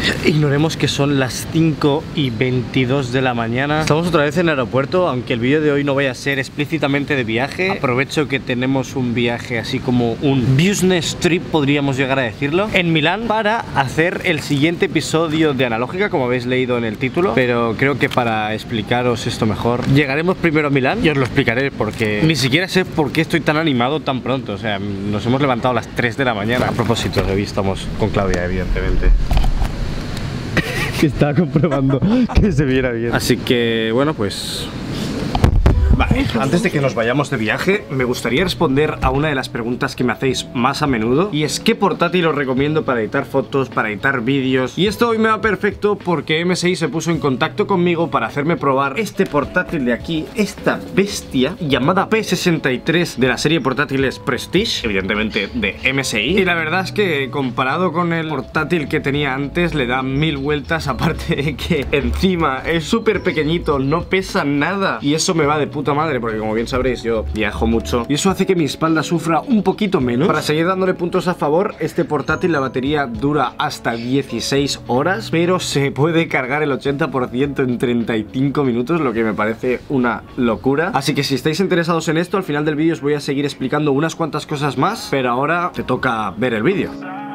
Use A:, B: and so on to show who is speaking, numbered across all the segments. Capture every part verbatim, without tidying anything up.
A: Ignoremos que son las cinco y veintidós de la mañana. Estamos otra vez en el aeropuerto, aunque el vídeo de hoy no vaya a ser explícitamente de viaje. Aprovecho que tenemos un viaje así como un business trip, podríamos llegar a decirlo, en Milán para hacer el siguiente episodio de Analógica, como habéis leído en el título. Pero creo que para explicaros esto mejor, llegaremos primero a Milán y os lo explicaré, porque ni siquiera sé por qué estoy tan animado tan pronto. O sea, nos hemos levantado a las tres de la mañana. A propósito, hoy estamos con Claudia, evidentemente. Que estaba comprobando que se viera bien. Así que, bueno, pues... Vale, antes de que nos vayamos de viaje, me gustaría responder a una de las preguntas que me hacéis más a menudo, y es ¿qué portátil os recomiendo para editar fotos, para editar vídeos? Y esto hoy me va perfecto porque M S I se puso en contacto conmigo para hacerme probar este portátil de aquí, esta bestia llamada P sesenta y tres de la serie portátiles Prestige, evidentemente de M S I. Y la verdad es que comparado con el portátil que tenía antes, le da mil vueltas, aparte de que encima es súper pequeñito, no pesa nada, y eso me va de puta madre, porque como bien sabréis yo viajo mucho y eso hace que mi espalda sufra un poquito menos. Para seguir dándole puntos a favor, este portátil, la batería dura hasta dieciséis horas, pero se puede cargar el ochenta por ciento en treinta y cinco minutos, lo que me parece una locura. Así que si estáis interesados en esto, al final del vídeo os voy a seguir explicando unas cuantas cosas más, pero ahora te toca ver el vídeo.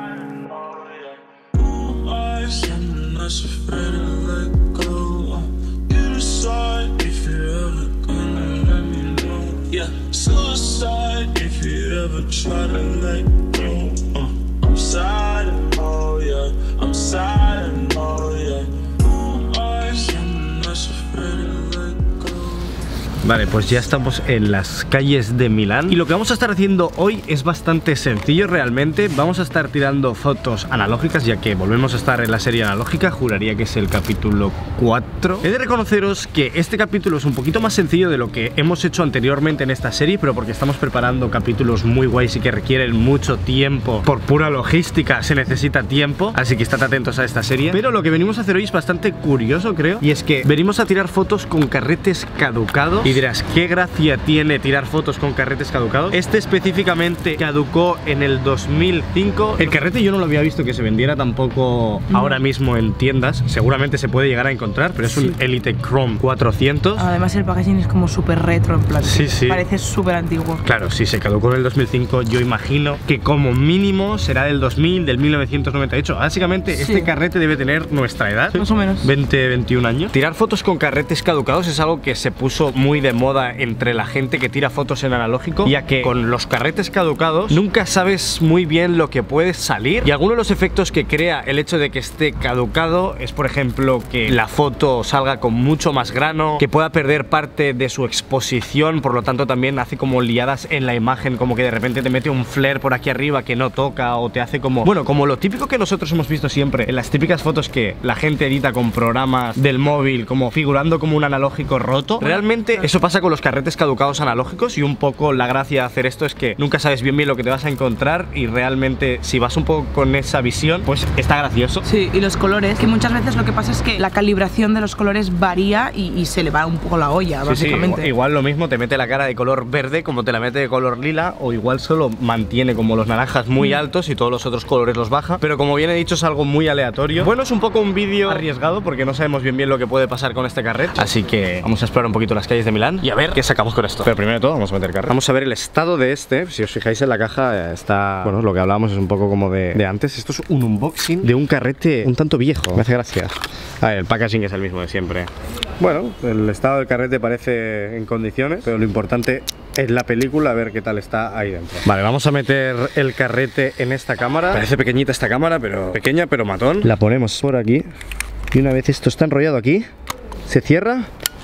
A: Suicide if you ever try to let go. uh, I'm sad, oh yeah, I'm sad, oh yeah. I'm not afraid to let go. Vale, pues ya estamos en las calles de Milán y lo que vamos a estar haciendo hoy es bastante sencillo realmente. Vamos a estar tirando fotos analógicas, ya que volvemos a estar en la serie analógica. Juraría que es el capítulo cuatro. He de reconoceros que este capítulo es un poquito más sencillo de lo que hemos hecho anteriormente en esta serie, pero porque estamos preparando capítulos muy guays y que requieren mucho tiempo. Por pura logística se necesita tiempo, así que estad atentos a esta serie. Pero lo que venimos a hacer hoy es bastante curioso, creo, y es que venimos a tirar fotos con carretes caducados. Y dirás, ¿qué gracia tiene tirar fotos con carretes caducados? Este específicamente caducó en el dos mil cinco. El carrete yo no lo había visto que se vendiera tampoco mm. ahora mismo en tiendas. Seguramente se puede llegar a encontrar, pero es sí. un Elite Chrome cuatrocientos.
B: Además el packaging es como súper retro, en plan.
A: Sí, sí.
B: Parece súper antiguo.
A: Claro, si se caducó en el dos mil cinco, yo imagino que como mínimo será del dos mil, del mil novecientos noventa y ocho. Básicamente sí. este carrete debe tener nuestra edad.
B: Más o menos.
A: veinte, veintiún años. Tirar fotos con carretes caducados es algo que se puso muy de moda entre la gente que tira fotos en analógico, ya que con los carretes caducados nunca sabes muy bien lo que puede salir, y algunos de los efectos que crea el hecho de que esté caducado es, por ejemplo, que la foto salga con mucho más grano, que pueda perder parte de su exposición, por lo tanto también hace como liadas en la imagen, como que de repente te mete un flare por aquí arriba que no toca, o te hace como, bueno, como lo típico que nosotros hemos visto siempre en las típicas fotos que la gente edita con programas del móvil, como figurando como un analógico roto. Realmente eso pasa con los carretes caducados analógicos, y un poco la gracia de hacer esto es que nunca sabes bien bien lo que te vas a encontrar, y realmente si vas un poco con esa visión, pues está gracioso.
B: Sí, y los colores, que muchas veces lo que pasa es que la calibración de los colores varía y, y se le va un poco la olla, sí, básicamente.
A: Sí, igual, igual lo mismo te mete la cara de color verde como te la mete de color lila, o igual solo mantiene como los naranjas muy mm. altos y todos los otros colores los baja, pero como bien he dicho es algo muy aleatorio. Bueno, es un poco un vídeo arriesgado porque no sabemos bien bien lo que puede pasar con este carrete, así que vamos a explorar un poquito las calles de Milán y a ver qué sacamos con esto. Pero primero de todo vamos a meter carrete. Vamos a ver el estado de este. Si os fijáis en la caja está, bueno, lo que hablábamos es un poco como de, de antes. Esto es un unboxing de un carrete un tanto viejo, me hace gracia. A ver, el packaging es el mismo de siempre. Bueno, el estado del carrete parece en condiciones, pero lo importante es la película, a ver qué tal está ahí dentro. Vale, vamos a meter el carrete en esta cámara. Parece pequeñita esta cámara, pero pequeña pero matón. La ponemos por aquí y una vez esto está enrollado aquí, se cierra.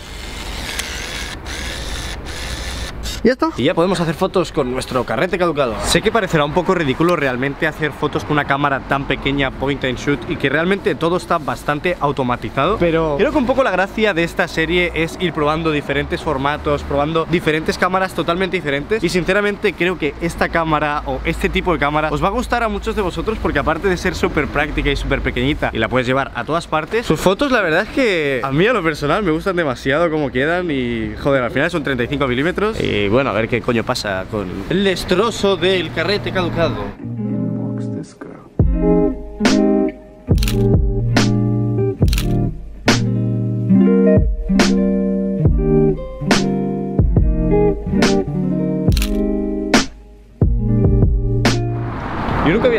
A: ¿Ya está? Y ya podemos hacer fotos con nuestro carrete caducado. Sé que parecerá un poco ridículo realmente hacer fotos con una cámara tan pequeña, point and shoot, y que realmente todo está bastante automatizado, pero creo que un poco la gracia de esta serie es ir probando diferentes formatos, probando diferentes cámaras totalmente diferentes, y sinceramente creo que esta cámara o este tipo de cámara os va a gustar a muchos de vosotros, porque aparte de ser súper práctica y súper pequeñita y la puedes llevar a todas partes, sus fotos la verdad es que a mí a lo personal me gustan demasiado como quedan, y joder, al final son treinta y cinco milímetros. Y bueno, a ver qué coño pasa con el destrozo del carrete caducado.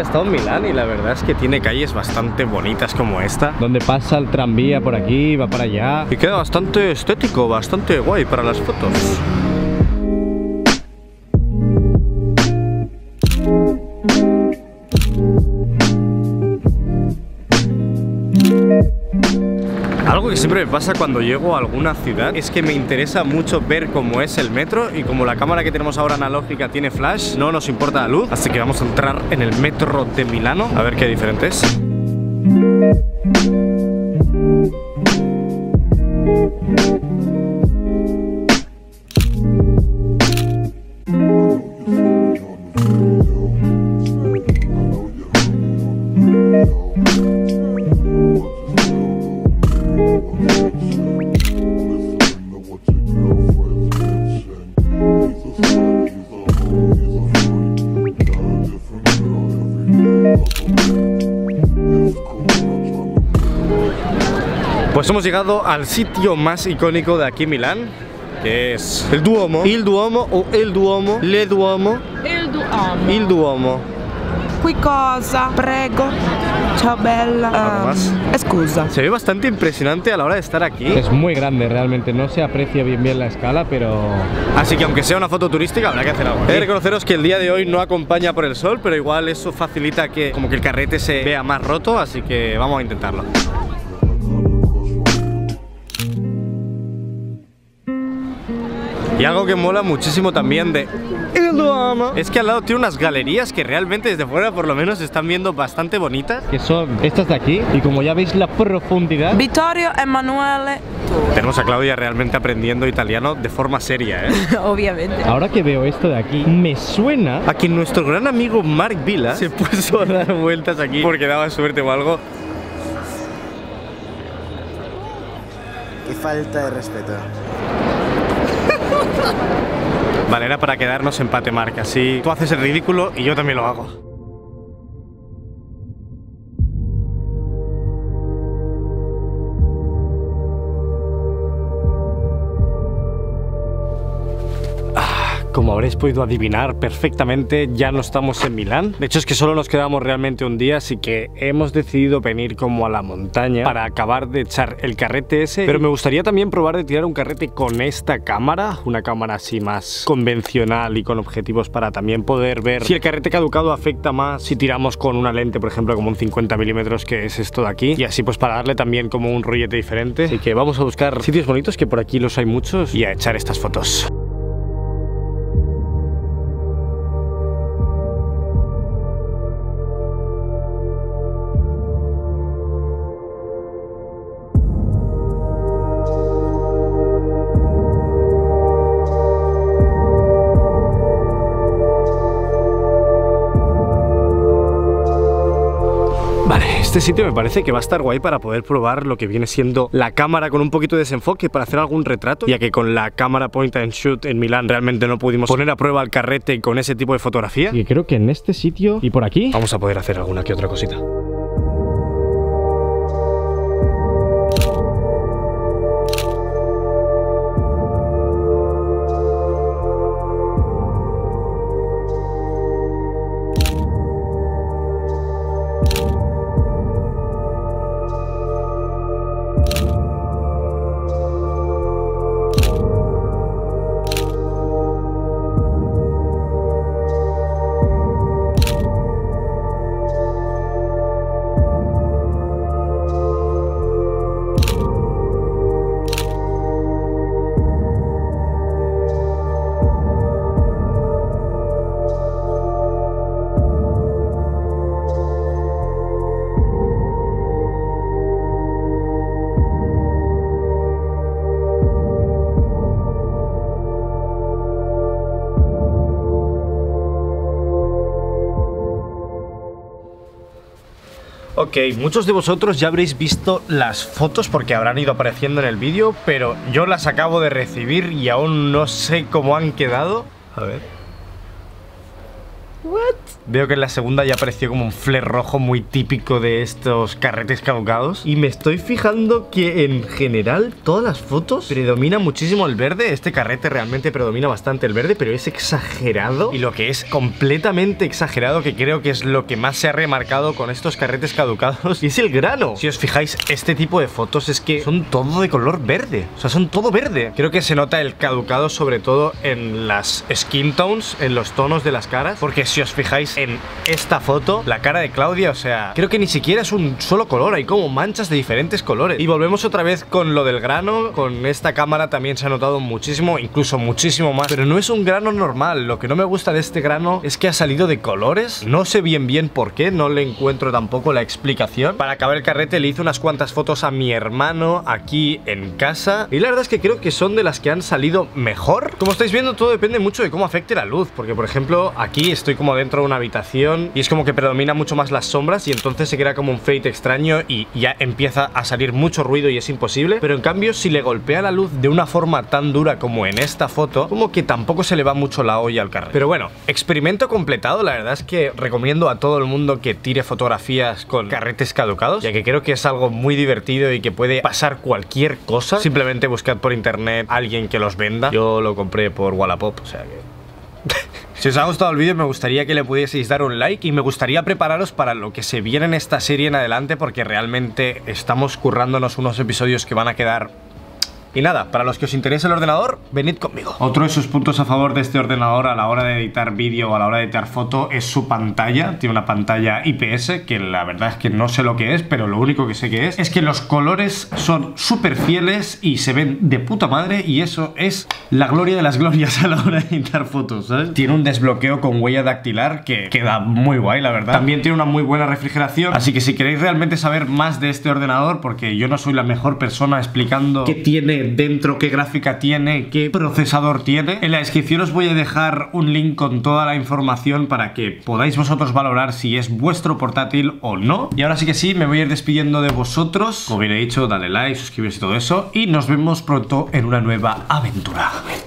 A: estado en Milán y la verdad es que tiene calles bastante bonitas como esta, donde pasa el tranvía por aquí, va para allá y queda bastante estético, bastante guay para las fotos. Algo que siempre me pasa cuando llego a alguna ciudad es que me interesa mucho ver cómo es el metro, y como la cámara que tenemos ahora analógica tiene flash, no nos importa la luz, así que vamos a entrar en el metro de Milano a ver qué diferente es. Pues hemos llegado al sitio más icónico de aquí Milán, que es el Duomo. Il Duomo o el Duomo, le Duomo.
B: Il Duomo.
A: Il Duomo.
B: Qui cosa? Prego. Ciao bella.
A: ¿Algo más?
B: Um, scusa.
A: Se ve bastante impresionante a la hora de estar aquí. Es muy grande realmente, no se aprecia bien bien la escala, pero... Así que aunque sea una foto turística, habrá que hacer algo. He de reconoceros que el día de hoy no acompaña por el sol, pero igual eso facilita que como que el carrete se vea más roto, así que vamos a intentarlo. Y algo que mola muchísimo también de el Duomo es que al lado tiene unas galerías que realmente desde fuera por lo menos se están viendo bastante bonitas, que son estas de aquí, y como ya veis la profundidad.
B: Vittorio Emanuele.
A: Tenemos a Claudia realmente aprendiendo italiano de forma seria, ¿eh?
B: Obviamente.
A: Ahora que veo esto de aquí, me suena a que nuestro gran amigo Mark Vila se puso a dar vueltas aquí porque daba suerte o algo.
C: Qué falta de respeto.
A: Vale, era para quedarnos empate, Marc. Así tú haces el ridículo y yo también lo hago. Como habréis podido adivinar perfectamente, ya no estamos en Milán. De hecho es que solo nos quedamos realmente un día, así que hemos decidido venir como a la montaña para acabar de echar el carrete ese. Pero me gustaría también probar de tirar un carrete con esta cámara, una cámara así más convencional y con objetivos para también poder ver si el carrete caducado afecta más si tiramos con una lente, por ejemplo, como un cincuenta milímetros, que es esto de aquí, y así pues para darle también como un rollete diferente. Así que vamos a buscar sitios bonitos, que por aquí los hay muchos, y a echar estas fotos. Este sitio me parece que va a estar guay para poder probar lo que viene siendo la cámara con un poquito de desenfoque para hacer algún retrato, ya que con la cámara point and shoot en Milán realmente no pudimos poner a prueba el carrete con ese tipo de fotografía. Y creo que en este sitio y por aquí vamos a poder hacer alguna que otra cosita. Ok, muchos de vosotros ya habréis visto las fotos porque habrán ido apareciendo en el vídeo, pero yo las acabo de recibir y aún no sé cómo han quedado. A ver.
B: What?
A: Veo que en la segunda ya apareció como un flare rojo muy típico de estos carretes caducados. Y me estoy fijando que en general todas las fotos predomina muchísimo el verde. Este carrete realmente predomina bastante el verde, pero es exagerado. Y lo que es completamente exagerado, que creo que es lo que más se ha remarcado con estos carretes caducados, y es el grano. Si os fijáis, este tipo de fotos es que son todo de color verde. O sea, son todo verde. Creo que se nota el caducado sobre todo en las skin tones, en los tonos de las caras. Porque si os fijáis en esta foto, la cara de Claudia, o sea, creo que ni siquiera es un solo color, hay como manchas de diferentes colores. Y volvemos otra vez con lo del grano. Con esta cámara también se ha notado muchísimo, incluso muchísimo más. Pero no es un grano normal. Lo que no me gusta de este grano es que ha salido de colores. No sé bien bien por qué, no le encuentro tampoco la explicación. Para acabar el carrete le hice unas cuantas fotos a mi hermano aquí en casa, y la verdad es que creo que son de las que han salido mejor. Como estáis viendo, todo depende mucho de cómo afecte la luz, porque por ejemplo aquí estoy como dentro de una habitación y es como que predomina mucho más las sombras, y entonces se crea como un fade extraño y ya empieza a salir mucho ruido y es imposible. Pero en cambio, si le golpea la luz de una forma tan dura como en esta foto, como que tampoco se le va mucho la olla al carrete. Pero bueno, experimento completado. La verdad es que recomiendo a todo el mundo que tire fotografías con carretes caducados, ya que creo que es algo muy divertido y que puede pasar cualquier cosa. Simplemente buscad por internet a alguien que los venda. Yo lo compré por Wallapop, o sea que... Si os ha gustado el vídeo, me gustaría que le pudieseis dar un like, y me gustaría prepararos para lo que se viene en esta serie en adelante, porque realmente estamos currándonos unos episodios que van a quedar... Y nada, para los que os interese el ordenador, venid conmigo. Otro de sus puntos a favor de este ordenador a la hora de editar vídeo o a la hora de editar foto es su pantalla. Tiene una pantalla I P S, que la verdad es que no sé lo que es, pero lo único que sé que es es que los colores son súper fieles y se ven de puta madre, y eso es la gloria de las glorias a la hora de editar fotos, ¿sabes? Tiene un desbloqueo con huella dactilar que queda muy guay, la verdad. También tiene una muy buena refrigeración, así que si queréis realmente saber más de este ordenador, porque yo no soy la mejor persona explicando qué tiene dentro, qué gráfica tiene, qué procesador tiene, en la descripción os voy a dejar un link con toda la información para que podáis vosotros valorar si es vuestro portátil o no. Y ahora sí que sí, me voy a ir despidiendo de vosotros. Como bien he dicho, dale like, suscribiros y todo eso, y nos vemos pronto en una nueva aventura.